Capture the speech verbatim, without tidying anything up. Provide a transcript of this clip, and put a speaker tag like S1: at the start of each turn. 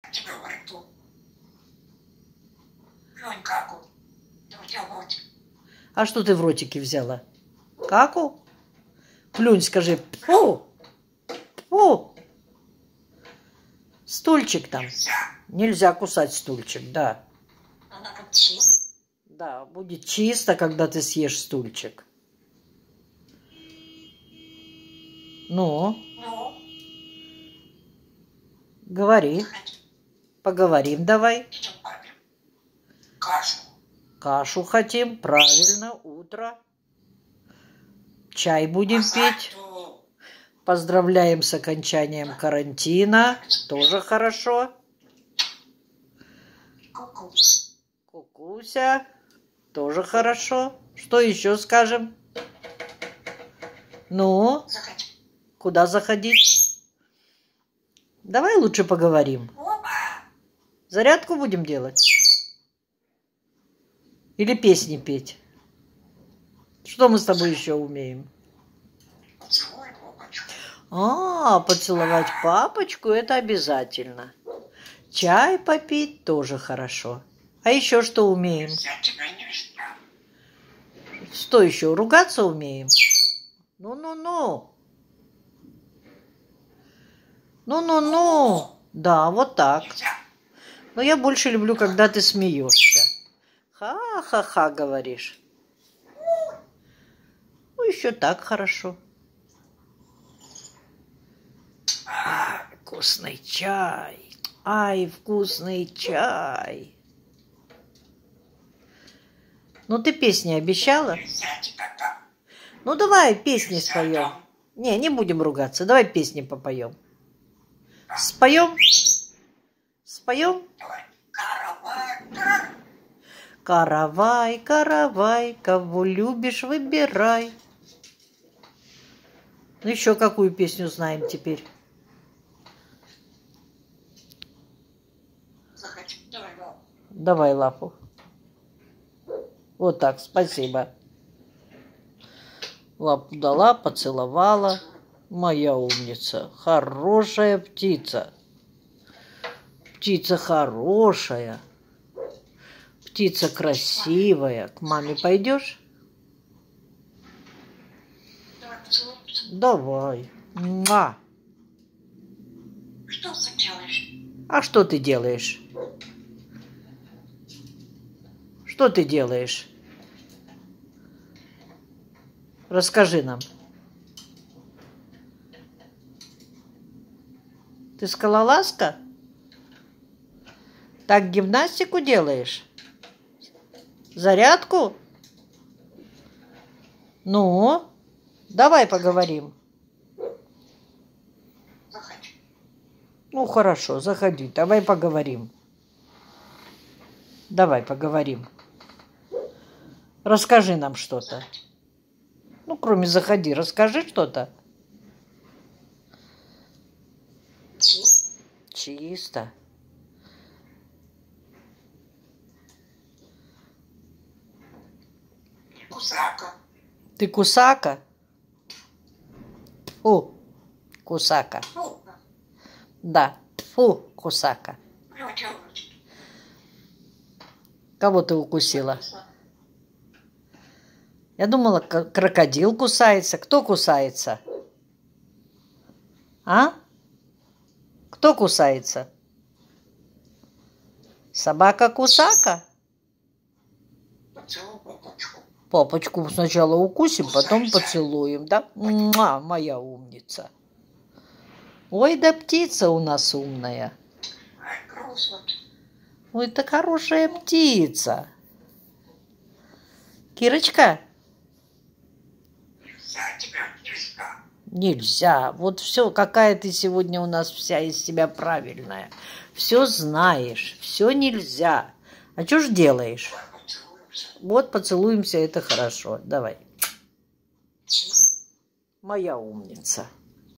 S1: тебе во рту. Плюнь каку. Да у тебя вот.
S2: А что ты в ротике взяла? Каку? Плюнь, скажи. Фу! Фу! Стульчик там.
S1: Нельзя.
S2: Нельзя кусать стульчик, да.
S1: Она будет чист.
S2: Да, будет чисто, когда ты съешь стульчик. Ну,
S1: Ну,
S2: говори.
S1: заходи.
S2: Поговорим давай.
S1: Идем папе. Кашу.
S2: Кашу хотим, правильно, утро. Чай будем пить.
S1: Азарту.
S2: Поздравляем с окончанием карантина. Тоже хорошо.
S1: Кукус.
S2: Кукуся. Тоже хорошо. Что еще скажем? Ну,
S1: Заходи.
S2: куда заходить? Давай лучше поговорим.
S1: Опа.
S2: Зарядку будем делать? Или песни петь? Что мы с тобой еще умеем?
S1: Поцелуй папочку.
S2: А, поцеловать папочку – это обязательно. Чай попить тоже хорошо. А еще что умеем?
S1: Я тебя не жду.
S2: Что еще? Ругаться умеем? Ну-ну-ну. Ну-ну-ну. Да, вот так.
S1: Нельзя.
S2: Но я больше люблю, когда ты смеешься. Ха-ха-ха, говоришь. Ну, еще так хорошо. Ай, вкусный чай. Ай, вкусный чай. Ну, ты песни обещала?
S1: Нельзя тебя там.
S2: Ну, давай песни
S1: Нельзя
S2: споем.
S1: там.
S2: Не, не будем ругаться. Давай песни попоем. Споем? Споем?
S1: Давай. Каравай. Каравай.
S2: Каравай, каравай, кого любишь, выбирай. Ну, еще какую песню знаем теперь?
S1: Заходи. Давай, лапу.
S2: Давай лапу. Вот так, спасибо. Лапу дала, поцеловала. Моя умница. Хорошая птица. Птица хорошая. Птица красивая. К маме пойдешь?
S1: Давай поцелуемся.
S2: Давай. Муа.
S1: Что ты делаешь?
S2: А что ты делаешь? Что ты делаешь? Расскажи нам. Ты скалолазка? Так гимнастику делаешь? Зарядку? Ну, давай поговорим.
S1: Заходи.
S2: Ну, хорошо, заходи, давай поговорим. Давай поговорим. Расскажи нам что-то. Ну, кроме заходи, расскажи что-то.
S1: Чист.
S2: Чисто.
S1: Кусака.
S2: Ты кусака? Фу, кусака.
S1: Фу.
S2: Да, фу, кусака.
S1: Ну, что лучше?
S2: Кого ты укусила? Я думала, к- крокодил кусается. Кто кусается? А? Кто кусается? Собака-кусака?
S1: Поцелуй папочку.
S2: Папочку сначала укусим, потом поцелуем, да? Муа, моя умница. Ой, да птица у нас умная.
S1: Ай, грустно.
S2: Ой, это хорошая птица. Кирочка?
S1: Нельзя тебя нельзя.
S2: Нельзя. Вот все, какая ты сегодня у нас вся из себя правильная. Все знаешь, все нельзя. А что ж делаешь?
S1: Давай поцелуемся.
S2: Вот поцелуемся, это хорошо. Давай.
S1: Чист.
S2: Моя умница.